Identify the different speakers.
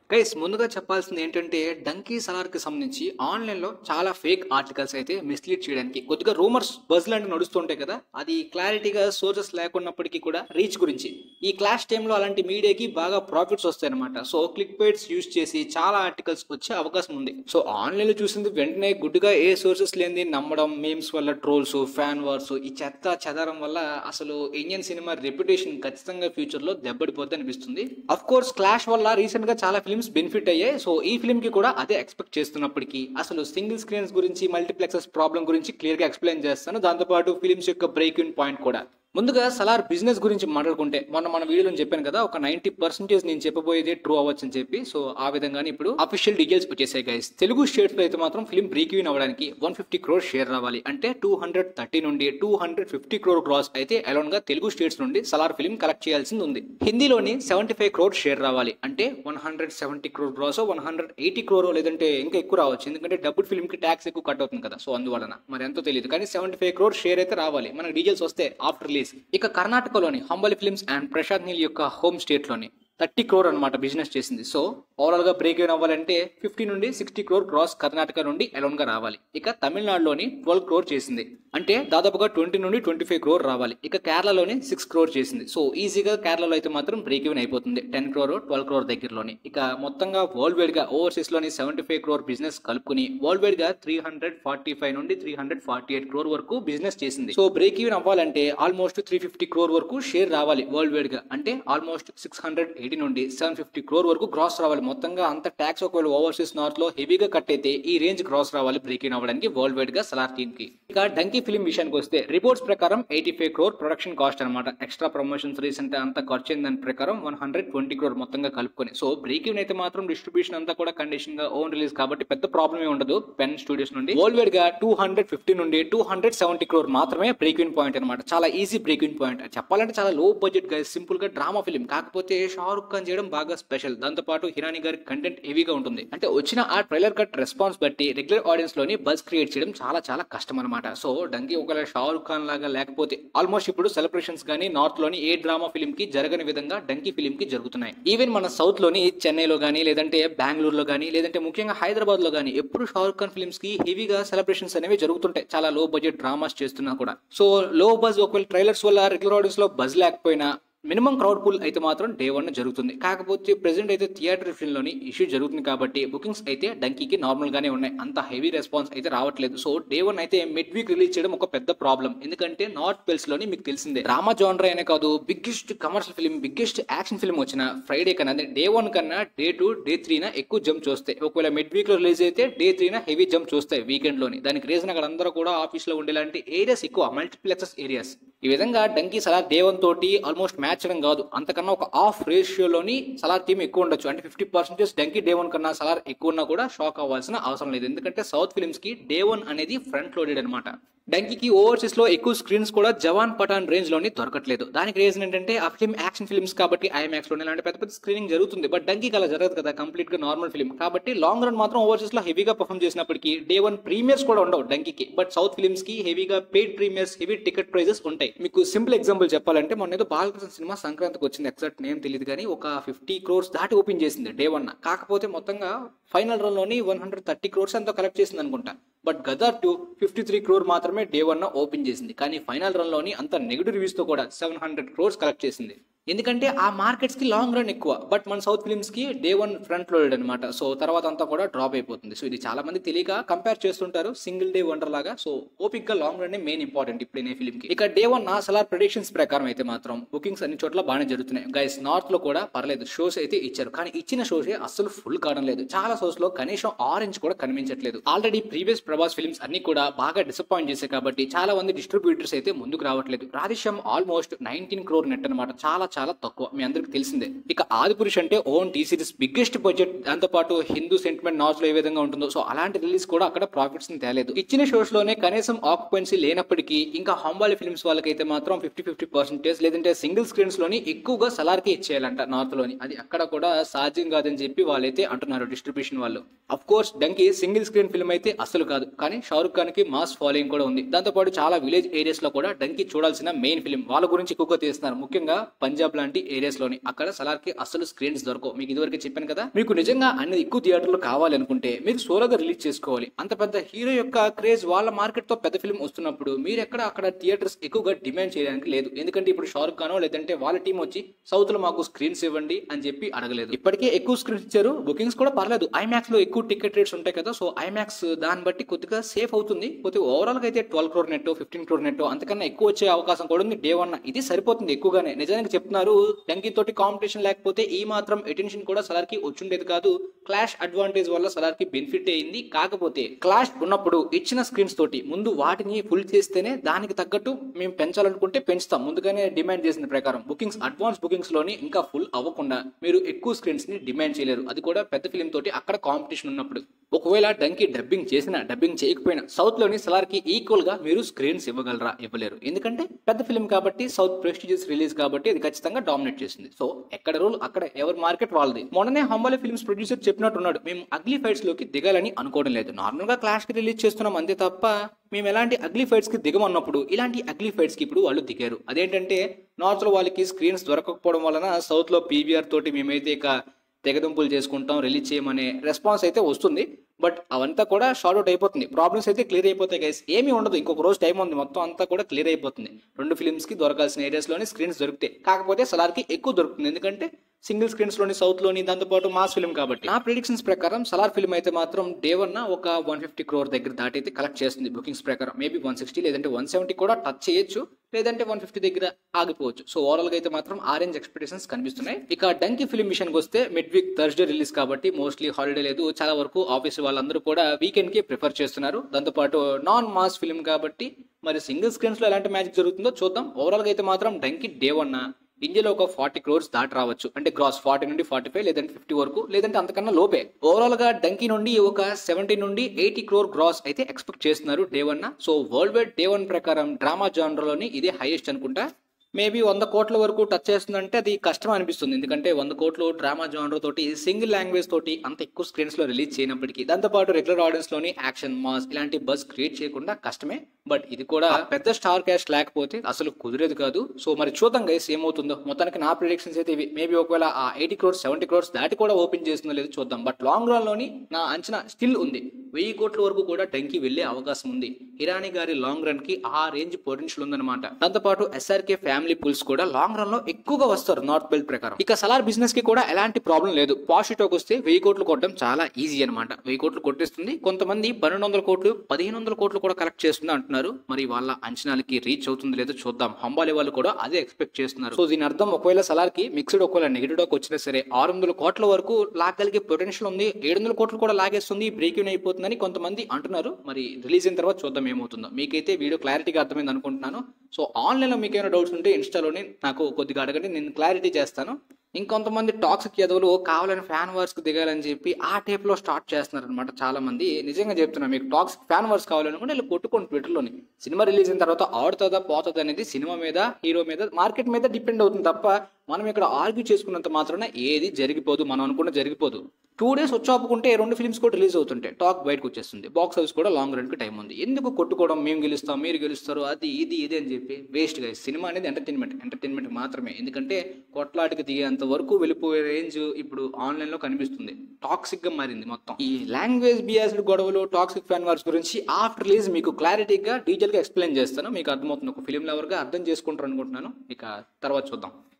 Speaker 1: Guys ముందుగా చెప్పాల్సింది ఏంటంటే డంకీ సలార్కి సంబంధించి ఆన్లైన్లో చాలా ఫేక్ ఆర్టికల్స్ అయితే మిస్లీడ్ చేయడానికి కొద్దిగా రూమర్స్ బజ్ లాంటి నడుస్తుంటాయి కదా, అది క్లారిటీగా సోర్సెస్ లేకున్నప్పటికీ కూడా రీచ్ గురించి ఈ క్లాష్ టైంలో అలాంటి మీడియాకి బాగా ప్రాఫిట్స్ వస్తాయి అనమాట. సో క్లిక్ బైట్స్ యూజ్ చేసి చాలా ఆర్టికల్స్ వచ్చే అవకాశం ఉంది. సో ఆన్లైన్లో చూసింది వెంటనే గుడ్డుగా ఏ సోర్సెస్ లేని నమ్మడం, మీమ్స్ వల్ల ట్రోల్స్, ఫ్యాన్ వార్స్, ఈ చెత్త చెదారం వల్ల అసలు ఇండియన్ సినిమా రెప్యుటేషన్ ఖచ్చితంగా ఫ్యూచర్ లో దెబ్బడిపోద్ది అనిపిస్తుంది. అఫ్ కోర్స్ క్లాష్ వల్ల రీసెంట్ గా చాలా ఫిల్మ్స్ బెనిఫిట్ అయ్యాయి. సో ఈ ఫిల్మ్ కి కూడా అదే ఎక్స్పెక్ట్ చేస్తున్నప్పటికీ అసలు సింగిల్ స్క్రీన్స్ గురించి, మల్టీప్లెక్సెస్ ప్రాబ్లం గురించి క్లియర్ గా ఎక్స్ప్లెయిన్ చేస్తాను. దాంతోపాటు ఫిల్మ్స్ యొక్క బ్రేక్ ఇన్ పాయింట్ కూడా. ముందుగా సలార్ బిజినెస్ గురించి మాట్లాడుకుంటే మన వీడియోలో చెప్పాను కదా, ఒక 90% నేను చెప్పబోయేది ట్రూ అవ్వచ్చు అని చెప్పి. సో ఆ విధంగానే ఇప్పుడు అఫీషియల్ డీటెయిల్స్ వచ్చేసాయి గైస్. తెలుగు స్టేట్స్ లో అయితే మాత్రం ఫిల్మ్ బ్రేక్ ఈవెన్ అవ్వడానికి 150 crore షేర్ రావాలి. అంటే 230 నుండి 250 crore గ్రాస్ అయితే అలోన్ గా తెలుగు స్టేట్స్ నుండి సలార్ ఫిల్మ్ కలెక్ట్ చేయాల్సింది ఉంది. హిందీలోని 75 crore షేర్ రావాలి. అంటే 170 crore గ్రాస్, 180 crore లేదంటే ఇంకా ఎక్కువ రావచ్చు, ఎందుకంటే డబ్బుడ్ ఫిల్మ్ కి ట్యాక్స్ ఎక్కువ కట్ అవుతుంది కదా. సో అందువలన మరి ఎంతో తెలియదు, కానీ 75 crore షేర్ అయితే రావాలి. మనకు డీటెయిల్స్ వస్తే ఆఫ్టర్ రిలీజ్. ఇక కర్ణాటకలోని హంబలి ఫిల్మ్స్ అండ్ ప్రశాంత్ నీల్ యొక్క హోమ్ స్టేట్ లోని 30 crore అనమాట బిజినెస్ చేసింది. సో ఓవరాల్ గా బ్రేక్ ఈవెన్ అవ్వాలంటే 50 నుండి 60 crore క్రాస్ కర్ణాటక నుండి అలోన్ గా రావాలి. ఇక తమిళనాడులోని 12 crore చేసింది. అంటే దాదాపుగా 20 నుండి 25 crore రావాలి. ఇక కేరళలోని 6 crore చేసింది. సో ఈజీగా కేరళలో అయితే మాత్రం బ్రేక్ ఈవెన్ అయిపోతుంది 10 crore 12 crore దగ్గరలోని. ఇక మొత్తంగా వరల్డ్ వైడ్ గా ఓవర్సీస్ లోని 75 crore బిజినెస్ కలుపుకుని వరల్డ్ వైడ్ గా 345 నుండి 348 crore వరకు బిజినెస్ చేసింది. సో బ్రేక్ ఈవెన్ అవ్వాలంటే ఆల్మోస్ట్ 350 crore వరకు షేర్ రావాలి వరల్డ్ వైడ్ గా. అంటే ఆల్మోస్ట్ 680 నుండి 750 crore వరకు గ్రాస్ రావాలి. మొత్తంగా అంత ట్యాక్స్ ఒకవేళ ఓవర్సీస్ నార్త్ లో హెవీగా కట్ అయితే ఈ రేంజ్ గ్రాస్ రావాలి బ్రేక్ ఇన్ అవ్వడానికి వరల్డ్ వైడ్ గా సలార్ టీమ్ కి. ఇక డంకీ ఫిల్మ్ విషయానికి వస్తే రిపోర్ట్స్ ప్రకారం 85 crore ప్రొడక్షన్ కాస్ట్ అనమాట. ఎక్స్ట్రా ప్రమోషన్స్ రీసెంట్ అంతా ఖర్చు అయిన దాని ప్రకారం 120 crore మొత్తంగా కలుపుకొని. సో బ్రేక్ ఈవెన్ అయితే మాత్రం డిస్ట్రిబ్యూషన్ అంతా కూడా కండిషన్ గా ఓన్ రిలీజ్ కాబట్టి పెద్ద ప్రాబ్లమ్ ఏ ఉండదు. పెన్ స్టూడియోస్ నుండి వరల్డ్ వైడ్ గా 250 నుండి 270 crore మాత్రమే బ్రేక్ ఇన్ పాయింట్ అనమాట. చాలా ఈజీ బ్రేక్ ఇన్ పాయింట్. చెప్పాలంటే చాలా లో బడ్జెట్ గా సింపుల్ గా డ్రామా ఫిల్మ్, కాకపోతే షారుఖ్ ఖాన్ చేయడం బాగా స్పెషల్. దాంతో పాటు హిరాని గారి కంటెంట్ హెవీగా ఉంటుంది. అంటే వచ్చిన ఆ ట్రైలర్ కట్ రెస్పాన్స్ బట్టి రెగ్యులర్ ఆడియన్స్ లోని బజ్ క్రియేట్ చేయడం చాలా చాలా కష్టం అనమాట. సో డంకీ ఒకవేళ షారుఖ్ ఖాన్ లాగా లేకపోతే ఆల్మోస్ట్ ఇప్పుడు సెలబ్రేషన్స్ గానీ నార్త్ లోని ఏ డ్రామా ఫిల్మ్ కి జరగని విధంగా డంకీ ఫిల్మ్ కి జరుగుతున్నాయి. ఈవెన్ మన సౌత్ లోని చెన్నైలో గానీ, లేదంటే బెంగళూరులో గానీ, లేదంటే ముఖ్యంగా హైదరాబాద్ లో గానీ ఎప్పుడు షారుఖ్ ఖాన్ ఫిల్మ్స్ కి హెవీగా సెలబ్రేషన్స్ అనేవి జరుగుతుంటాయి. చాలా లో బడ్జెట్ డ్రామాస్ చేస్తున్నా కూడా. సో లో బజ్ ఒకవేళ ట్రైలర్స్ వల్ల రెగ్యులర్ ఆడియన్స్ లో బజ్ లేకపోయినా మినిమం క్రౌడ్ పుల్ అయితే మాత్రం డే 1 జరుగుతుంది. కాకపోతే ప్రెసెంట్ అయితే థియేటర్ ఫిల్మ్ లోని ఇష్యూ జరుగుతుంది కాబట్టి బుకింగ్స్ అయితే డంకీకి నార్మల్ గానే ఉన్నాయి. అంత హెవీ రెస్పాన్స్ అయితే రావట్లేదు. సో డే 1 అయితే మిడ్ వీక్ రిలీజ్ చేయడం ఒక పెద్ద ప్రాబ్లం. ఎందుకంటే నార్త్ బెల్స్ లోని మీకు తెలిసిందే డ్రామా జానర్ అనే కాదు, biggest commercial film, biggest action film వచ్చిన ఫ్రైడే కన్నా డే 1 కన్నా డే 2 డే 3 ఎక్కువ జంప్ చూస్తాయి. ఒకవేళ మిడ్ వీక్ లో రిలీజ్ అయితే డే 3 హెవీ జంప్ చూస్తాయి వీకెండ్ లోని. దానికి రీజన్ అక్కడ అందరూ కూడా ఆఫీస్ లో ఉండేలాంటి ఏరియాస్ ఎక్కువ, మల్టీప్లెక్సెస్ ఏరియాస్. ఈ విధంగా డంకీ సలార్ డే 1 తోటి ఆల్మోస్ట్ మ్యాచ్ చేయడం కాదు, అంతకన్నా ఒక హాఫ్ రేషియోలోని సలార్ టీమ్ ఎక్కువ ఉండొచ్చు. అంటే 50% డంకీ డే 1 కన్నా సలార్ ఎక్కువ ఉన్నా కూడా షాక్ అవ్వాల్సిన అవసరం లేదు. ఎందుకంటే సౌత్ ఫిల్మ్స్ కి డే 1 అనేది ఫ్రంట్ లోడెడ్ అనమాట. డంకీకి ఓవర్సీస్ లో ఎక్కువ స్క్రీన్స్ కూడా జవాన్ పఠాన్ రేంజ్ లోని దొరకట్లేదు. దానికి రీజన్ ఏంటంటే ఆ ఫిల్మ్ యాక్షన్ ఫిల్మ్స్ కాబట్టి ఐమాక్స్ లోనే ఇలాంటి పెద్ద పెద్ద స్క్రీనింగ్ జరుగుతుంది. బట్ డంకీకి అలా జరగదు కదా, కంప్లీట్ గా నార్మల్ ఫిల్మ్ కాబట్టి లాంగ్ రన్ మాత్రం ఓవర్సీస్ లో హెవీగా పర్ఫామ్ చేసినప్పటికీ డే 1 ప్రీమియర్స్ కూడా ఉండవు డంకీకి. బట్ సౌత్ ఫిల్మ్స్ కి హెవీగా paid premieres, heavy ticket prices ఉంటాయి. మీకు సింపుల్ ఎగ్జాంపుల్ చెప్పాలంటే మొన్న ఏదో బాలకృష్ణ సినిమా సంక్రాంతికి వచ్చింది, ఎగ్జాక్ట్ నేమ్ తెలియదు కానీ ఒక 50 crores దాటి ఓపెన్ చేసింది డే 1. కాకపోతే మొత్తంగా ఫైనల్ రన్ లోని 130 crores ఎంతో కలెక్ట్ చేసింది అనుకుంటా. బట్ గదర్ 2 53 crore మాత్రమే డే 1 ఓపెన్ చేసింది. కానీ ఫైనల్ రన్ లోని అంత నెగిటివ్ రివ్యూస్ తో కూడా 700 crores కలెక్ట్ చేసింది. ఎందుకంటే ఆ మార్కెట్స్ కి లాంగ్ రన్ ఎక్కువ, బట్ మన సౌత్ ఫిల్మ్స్ కి డే 1 ఫ్రంట్ లోడెడ్ అనమాట. సో తర్వాత అంతా కూడా డ్రాప్ అయిపోతుంది. సో ఇది చాలా మంది తెలియక కంపేర్ చేస్తుంటారు సింగిల్ డే వండర్ లాగా. సో ఓపిక్ గా లాంగ్ రన్ మెయిన్ ఇంపార్టెంట్ ఇప్పుడు ఏ ఫిల్మ్ కి. ఇక డే 1 నా సలార్ ప్రెడిక్షన్స్ ప్రకారం అయితే మాత్రం బుకింగ్స్ అన్ని చోట్ల బాగానే జరుగుతున్నాయి గైస్. నార్త్ లో కూడా పర్లేదు, షోస్ అయితే ఇచ్చారు, కానీ ఇచ్చిన షోస్ అస్సలు ఫుల్ కావడం లేదు. చాలా షోస్ లో కనీసం ఆరెంజ్ కూడా కనిపించట్లేదు. ఆల్రెడీ ప్రీవియస్ ప్రభాస్ ఫిల్మ్స్ అన్ని కూడా బాగా డిసప్పాయింట్ చేశాయి కాబట్టి చాలా మంది డిస్ట్రిబ్యూటర్స్ అయితే ముందుకు రావట్లేదు. రాధేశ్యామ్ ఆల్మోస్ట్ 19 crore నెట్ అనమాట, చాలా చాలా తక్కువ, మీ అందరికి తెలిసిందే. ఇక ఆదిపురుష్ అంటే own T Series, biggest budget, దాంతో పాటు హిందూ సెంటిమెంట్ నార్త్ లో ఏ విధంగా ఉంటుందో సో అలాంటి రిలీజ్ కూడా అక్కడ ప్రాఫిట్స్ ని తేలేదు. ఇచ్చిన షోస్ లోనే కనీసం ఆక్యుపెన్సీ లేనప్పటికీ ఇంకా హంబాలి ఫిల్మ్స్ వాళ్ళకైతే మాత్రం 50% లేదంటే సింగిల్ స్క్రీన్స్ లోని ఎక్కువగా సలార్ కి ఇచ్చేయాలంట నార్త్ లోని. అది అక్కడ కూడా సాధ్యం కాదని చెప్పి వాళ్ళైతే అంటున్నారు డిస్ట్రిబ్యూషన్ వాళ్ళు. Of course Dunki single screen film అయితే అసలు కాదు, కానీ షారుఖ్ ఖాన్ కి మాస్ ఫాలోయింగ్ కూడా ఉంది. దాంతో పాటు చాలా విలేజ్ ఏరియాస్ లో కూడా డంకీ చూడాల్సిన మెయిన్ ఫిల్మ్. వాళ్ళ గురించి ఎక్కువగా తీస్తున్నారు, ముఖ్యంగా పంజాబ్ పంజాబ్ లాంటి ఏరియాస్ లోని అక్కడ సలార్ కి అసలు స్క్రీన్స్ దొరకవు. మీకు ఇదివరకు చెప్పాను కదా, మీకు నిజంగా అన్ని ఎక్కువ థియేటర్లు కావాలి అనుకుంటే మీరు సోలోగా రిలీజ్ చేసుకోవాలి. అంత పెద్ద హీరో యొక్క క్రేజ్ వాళ్ళ మార్కెట్ తో పెద్ద ఫిల్మ్ వస్తున్నప్పుడు మీరు ఎక్కడ అక్కడ థియేటర్స్ ఎక్కువగా డిమాండ్ చేయడానికి లేదు. ఎందుకంటే ఇప్పుడు షారుఖ్ ఖానో లేదంటే వాళ్ళ టీం వచ్చి సౌత్ లో మాకు స్క్రీన్స్ ఇవ్వండి అని చెప్పి అడగలేదు. ఇప్పటికే ఎక్కువ స్క్రీన్స్ ఇచ్చారు, బుకింగ్స్ కూడా పర్లేదు. ఐమాక్స్ లో ఎక్కువ టికెట్ రేట్స్ ఉంటాయి కదా, సో ఐమాక్స్ దాన్ని బట్టి కొద్దిగా సేఫ్ అవుతుంది. కొద్దిగా ఓవరాల్ గా అయితే 12 crore నెట్ 15 crore నెట్ అంతకన్నా ఎక్కువ వచ్చే అవకాశం కూడా ఉంది. డే 1 ఇది సరిపోతుంది ఎక్కువగానే. నిజానికి చెప్తున్నారు, డంకీ తోటి కాంపిటీషన్ లేకపోతే ఈ మాత్రం అటెన్షన్ కూడా సలార్ కి వచ్చుండేది కాదు. క్లాష్ అడ్వాంటేజ్ వల్ల సలార్ కి బెనిఫిట్ అయింది. కాకపోతే క్లాష్ ఉన్నప్పుడు ఇచ్చిన స్క్రీన్స్ తోటి ముందు వాటిని ఫుల్ చేస్తేనే దానికి తగ్గట్టు మేము పెంచాలనుకుంటే పెంచుతాం. ముందుగానే డిమాండ్ చేసిన ప్రకారం బుకింగ్స్ అడ్వాన్స్ బుకింగ్స్ లోని ఇంకా ఫుల్ అవ్వకుండా మీరు ఎక్కువ స్క్రీన్స్ ని డిమాండ్ చేయలేరు. అది కూడా పెద్ద ఫిలిం తోటి అక్కడ కాంపిటీషన్ ఉన్నప్పుడు. ఒకవేళ డంకీ డబ్బింగ్ చేసినా డబ్బింగ్ చేయకపోయినా సౌత్ లోని సలార్ కి ఈక్వల్ గా మీరు స్క్రీన్స్ ఇవ్వగలరా? ఇవ్వలేరు. ఎందుకంటే పెద్ద ఫిలిం కాబట్టి, సౌత్ ప్రెస్టీజియస్ రిలీజ్ కాబట్టి అది ఖచ్చితంగా డామినేట్ చేసింది. సో ఎక్కడ రూల్ అక్కడ, ఎవరి మార్కెట్ వాళ్ళది. మొన్ననే హంబాలి ఫిల్మ్స్ ప్రొడ్యూసర్ చెప్పినట్టున్నాడు, మేము అగ్లీ ఫైట్స్ లోకి దిగాలని అనుకోవడం లేదు, నార్మల్ గా క్లాష్ కి రిలీజ్ చేస్తున్నాం అంతే తప్ప మేము ఎలాంటి అగ్లీ ఫైట్స్ కి దిగమన్నప్పుడు ఇలాంటి అగ్లీ ఫైట్స్ కి ఇప్పుడు వాళ్ళు దిగారు. అదేంటంటే నార్త్ లో వాళ్ళకి స్క్రీన్స్ దొరకకపోవడం వలన సౌత్ లో పీవీఆర్ తోటి మేమైతే ఇక తెగదుంపులు చేసుకుంటాం, రిలీజ్ చేయమనే రెస్పాన్స్ అయితే వస్తుంది. బట్ అవంతా కూడా షార్ట్ అవుట్ అయిపోతుంది. ప్రాబ్లమ్స్ అయితే క్లియర్ అయిపోతాయి గైస్, ఏమీ ఉండదు. ఇంకొక రోజు టైం ఉంది, మొత్తం అంతా కూడా క్లియర్ అయిపోతుంది. రెండు ఫిల్మ్స్ కి దొరకాల్సిన ఏరియాస్ లోని స్క్రీన్స్ దొరికితే, కాకపోతే సలార్ కి ఎక్కువ దొరుకుతుంది. ఎందుకంటే సింగిల్ స్క్రీన్స్ లోని సౌత్ లోని దాంతోపాటు మాస్ ఫిల్మ్ కాబట్టి. నా ప్రిడిక్షన్స్ ప్రకారం సలార్ ఫిల్మ్ అయితే మాత్రం డే 1 ఒక 150 crore దగ్గర దాటి అయితే కలెక్ట్ చేస్తుంది బుకింగ్స్ ప్రకారం. మేబీ 160 లేదంటే 170 కూడా టచ్ చేయొచ్చు, లేదంటే 150 దగ్గర ఆగిపోవచ్చు. సో ఓవరాల్ గా అయితే మాత్రం ఆరెంజ్ ఎక్స్పెక్టేషన్స్ కనిపిస్తున్నాయి. ఇక డంకీ ఫిల్మ్ విషయానికి వస్తే మిడ్ వీక్ థర్స్డే రిలీజ్ కాబట్టి మోస్ట్లీ హాలిడే లేదు. చాలా వరకు ఆఫీస్ వాళ్ళందరూ కూడా వీకెండ్ కి ప్రిఫర్ చేస్తున్నారు. దాంతోపాటు నాన్ మాస్ ఫిల్మ్ కాబట్టి మరి సింగిల్ స్క్రీన్స్ లో ఎలాంటి మ్యాజిక్ జరుగుతుందో చూద్దాం. ఓవరాల్ గా అయితే మాత్రం డంకీ డే 1 ఇండియాలో ఒక 40 crores దాటి రావచ్చు. అంటే గ్రాస్ 40 నుండి 45 లేదంటే 50 వరకు, లేదంటే అంతకన్నా లోపే. ఓవరాల్ గా డంకీ నుండి ఒక 70 నుండి 80 crore గ్రాస్ అయితే ఎక్స్పెక్ట్ చేస్తున్నారు day 1. So world wide day 1 ప్రకారం డ్రామా జానర్లోని ఇదే హైయెస్ట్ అనుకుంటా. మేబీ 100 కోట్ల వరకు టచ్ చేస్తుందంటే అది కష్టం అనిపిస్తుంది. ఎందుకంటే 100 కోట్లు డ్రామా జానర్ తోటి సింగిల్ లాంగ్వేజ్ తోటి అంత ఎక్కువ స్క్రీన్స్ లో రిలీజ్ చేయనప్పటికీ, దాంతోపాటు రెగ్యులర్ ఆడియన్స్ లోని యాక్షన్ మాస్ ఇలాంటి బజ్ క్రియేట్ చేయకుండా కష్టమే. బట్ ఇది కూడా పెద్ద స్టార్ క్యాస్ట్ లేకపోతే అసలు కుదిరేది కాదు. సో మరి చూద్దాం గైస్ ఏమవుతుందో. మొత్తానికి నా ప్రిడిక్షన్స్ అయితే ఇవి. మేబీ ఒకవేళ ఆ 80 crores 70 crores దాటి కూడా ఓపెన్ చేస్తుందో లేదో చూద్దాం. బట్ లాంగ్ రన్ లోని నా అంచనా స్టిల్ ఉంది, 1000 కోట్ల వరకు కూడా డంకీ వెళ్లే అవకాశం ఉంది. హిరానీ గారి లాంగ్ రన్ కి ఆ రేంజ్ పొటెన్షియల్ ఉందన్నమాట. దాంతోపాటు ఎస్ఆర్కే ఫ్యామిలీ పుల్స్ కూడా లాంగ్ రన్ లో ఎక్కువగా వస్తారు నార్త్ బెల్ట్ ప్రకారం. ఇక సలార్ బిజినెస్ కి కూడా ఎలాంటి ప్రాబ్లం లేదు. పాజిటివ్ వస్తే 1000 కోట్లు కొట్టడం చాలా ఈజీ అనమాట. 1000 కోట్లు కొట్టేస్తుంది. కొంతమంది 1200 కోట్లు 1500 కోట్లు కూడా కలెక్ట్ చేస్తుంది అంటున్నారు. మరి వాళ్ళ అంచనాలకి రీచ్ అవుతుంది లేదో చూద్దాం. హంబాలి వాళ్ళు కూడా అదే ఎక్స్పెక్ట్ చేస్తున్నారు. సో దీని అర్థం ఒకవేళ సలార్ కి మిక్స్డ్ ఒకవేళ నెగిటివ్ టాక్ వచ్చినా సరే 600 కోట్ల వరకు లాగలిగే పొటెన్షియల్ ఉంది. 700 కోట్లు కూడా లాగేస్తుంది, బ్రేక్ ఇన్ అయిపోతుందని కొంతమంది అంటున్నారు. మరి రిలీజ్ అయిన తర్వాత చూద్దాం ఏమవుతుందో. మీకైతే వీడియో క్లారిటీగా అర్థమైంది అనుకుంటున్నాను. సో ఆన్లైన్ లో మీకు ఏమైనా డౌట్స్ ఉంటే ఇన్స్టాలోనే నాకు కొద్దిగా అడగండి, నేను క్లారిటీ చేస్తాను. ఇంకొంతమంది టాక్సిక్ ఎదవలు కావాలని ఫ్యాన్ వర్స్ కి దిగాలని చెప్పి ఆ టైప్ లో స్టార్ట్ చేస్తున్నారు అనమాట చాలా మంది. నిజంగా చెప్తున్నా, మీకు టాక్సిక్ ఫ్యాన్ వర్స్ కావాలనుకుంటే ఇలా కొట్టుకోండి ట్విట్టర్ లోని. సినిమా రిలీజ్ అయిన తర్వాత ఆడుతుందా పోతుందా అనేది సినిమా మీద, హీరో మీద, మార్కెట్ మీద డిపెండ్ అవుతుంది తప్ప మనం ఇక్కడ ఆర్గ్యూ చేసుకున్నంత మాత్రాన ఏది జరిగిపోదు. మనం అనుకున్న జరిగిపోదు. 2 days వచ్చి ఆపుకుంటే 2 ఫిల్మ్స్ కూడా రిలీజ్ అవుతుంటాయి, టాక్ బయటకు వచ్చేస్తుంది. బాక్స్ ఆఫీస్ కూడా లాంగ్ రన్ కి టైం ఉంది. ఎందుకు కొట్టుకోవడం, మేము గెలుస్తాం మీరు గెలుస్తారు అది ఇది ఇది అని చెప్పి వేస్ట్ గా. సినిమా అనేది ఎంటర్టైన్మెంట్ మాత్రమే. ఎందుకంటే కొట్లాటికి దిగేంత వరకు వెళ్ళిపోయే రేంజ్ ఇప్పుడు ఆన్లైన్ లో కనిపిస్తుంది. టాక్సిక్ గా మారింది మొత్తం. ఈ లాంగ్వేజ్ బియాస్డ్ గొడవలు, టాక్సిక్ ఫ్యాన్ వార్స్ గురించి ఆఫ్టర్ రిలీజ్ మీకు క్లారిటీగా డీటెయిల్ గా ఎక్స్ప్లెయిన్ చేస్తాను. మీకు అర్థమవుతుంది, ఒక ఫిలిం లవర్ గా అర్థం చేసుకుంటారు అనుకుంటున్నాను. ఇక తర్వాత చూద్దాం.